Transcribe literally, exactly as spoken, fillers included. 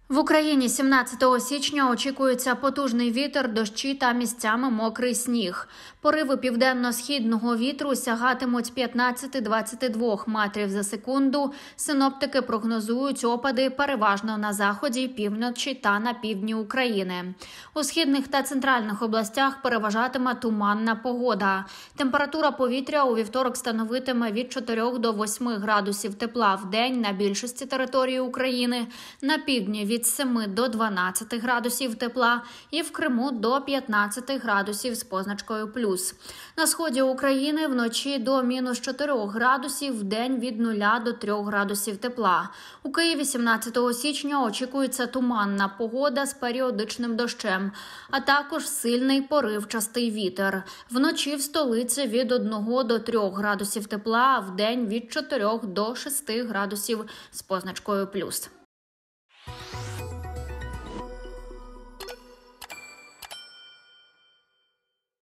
В Україні сімнадцятого січня очікується потужний вітер, дощі та місцями мокрий сніг. Пориви південно-східного вітру сягатимуть п'ятнадцять-двадцять два метрів за секунду. Синоптики прогнозують опади переважно на заході, півночі та на півдні України. У східних та центральних областях переважатиме туманна погода. Температура повітря у вівторок становитиме від чотирьох до восьми градусів тепла в день на більшості території України, на півдні від семи до дванадцяти градусів тепла і в Криму до п'ятнадцяти градусів з позначкою плюс. На сході України вночі до мінус чотирьох градусів, в день від нуля до трьох градусів тепла. У Києві сімнадцятого січня очікується туманна погода з періодичним дощем, а також сильний поривчастий вітер. Вночі в столиці від одного до трьох градусів тепла, а в день від чотирьох до шести градусів з позначкою плюс.